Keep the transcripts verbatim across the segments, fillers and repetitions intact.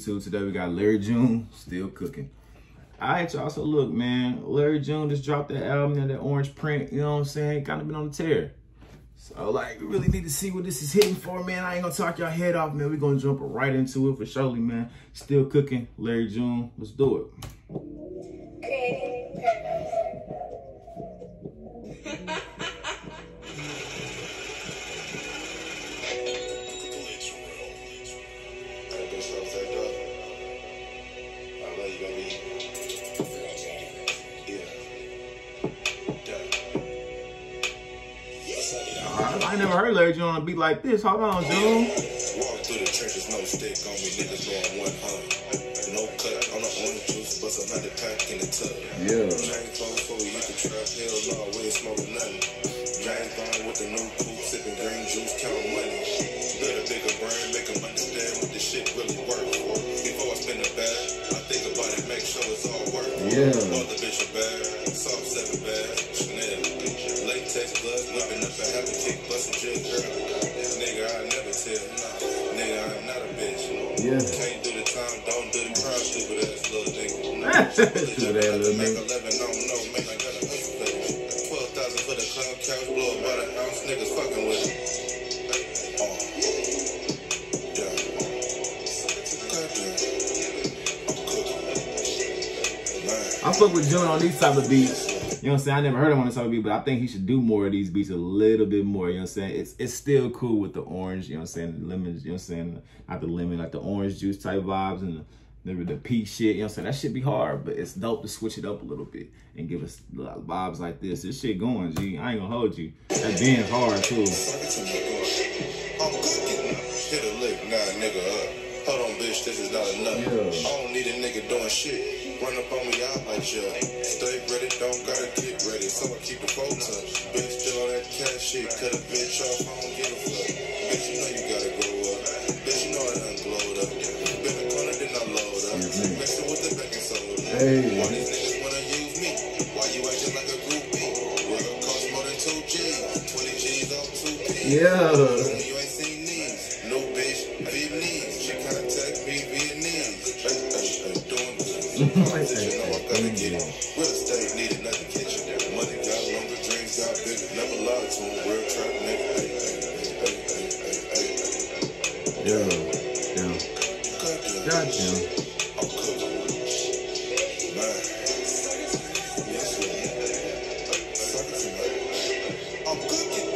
YouTube. Today we got Larry June, Still Cooking. All right, y'all, so look, man, Larry June just dropped that album and that orange print, you know what I'm saying? Kind of been on the tear. So, like, we really need to see what this is hitting for, man. I ain't gonna talk y'all head off, man. We're gonna jump right into it for surely, man. Still Cooking, Larry June. Let's do it. Creating purpose. I ain't never heard Larry June on a beat like this. Hold on, June. Walk through the churches, no stick on me, niggas going one hundred. No cut on the orange juice, but some hundred pack in the tub. Yeah. James Bond for you can trap, hell no, we ain't smoking nothing. James Bond with the new coupe, sipping green juice, counting money. Build a bigger brand, make them understand what this shit really worth for. Before I spend a bag, I think about it, make sure it's all worth it. Yeah. Bought the bitch a bag, soft seven bag, Chanel. Latex gloves, whipping up a happy kick, bustin' jig girl. Nigga, I never tell. Nigga, I'm not a bitch. Yeah. Can't do the time, don't do the crime, stupid ass little nigga. Stupid ass little Make nigga. eleven, I don't know, man, I got a hustle page. twelve thousand for the cloud couch, blow up by the house, niggas fucking with it. Oh. Yeah. I fuck with June on these type of beats. You know what I'm saying? I never heard him on this type of beat, but I think he should do more of these beats a little bit more. You know what I'm saying? It's it's still cool with the orange, you know what I'm saying? The lemons, you know what I'm saying? Not the lemon, like the orange juice type vibes and the, the, the peach shit, you know what I'm saying? That shit be hard, but it's dope to switch it up a little bit and give us vibes like this. This shit going, G. I ain't gonna hold you. That band's hard, too. Hit a lick, nah, nigga up. Hold on, bitch, this is not enough. Yeah. I don't need a nigga doing shit. Run up on me out like you. Stay ready, don't gotta get ready. So I keep the phone touch. Bitch, still on that cash shit. Cut a bitch off, I don't give a fuck. Bitch, you know you gotta grow up. Bitch, you know I done glowed up. Been a corner, then I load up. Mm-hmm. Mix it with the baking soda. Hey. All these niggas wanna use me. Why you acting like a groupie? Well, it cost more than two G's. twenty G's off two P's. Yeah. You ain't seen these. No bitch, Vietnamese. She contact me Vietnamese. Hey, hey, hey, doing good. You know I gotta get it. Real estate needed nothing kitchen. Money got longer, dreams got bigger. Never lied to him. Real trap nigga. Hey, hey, hey, hey, hey, hey, hey. Yeah. Yeah. Goddamn. I'm cooking. Man. Yes, sir. Suck it to me. I'm cooking.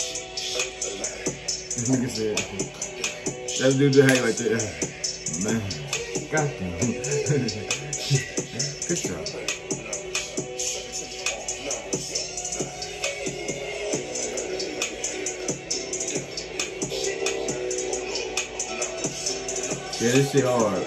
This nigga said, that dude just hang like that. Man. Goddamn. Good job. Yeah, this shit hard.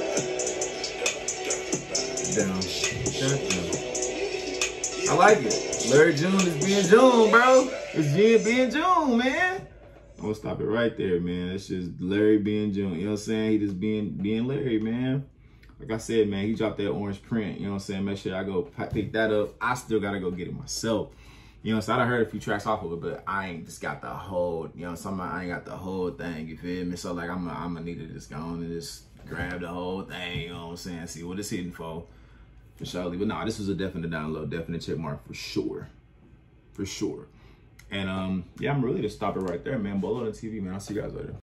Down. Down. I like it. Larry June is being June, bro. It's June being June, man. I'm gonna stop it right there, man. It's just Larry being June. You know what I'm saying? He just being being Larry, man. Like I said, man, he dropped that orange print. You know what I'm saying? Make sure I go pick that up. I still gotta go get it myself. You know, so I done heard a few tracks off of it, but I ain't just got the whole, you know, some I ain't got the whole thing, you feel me? So like I'm gonna I'm need to just go on and just grab the whole thing, you know what I'm saying? See what it's hitting for. For surely. But nah, this was a definite download, definite check mark for sure. For sure. And um, yeah, I'm really to stop it right there, man. Bolo on the T V, man. I'll see you guys later.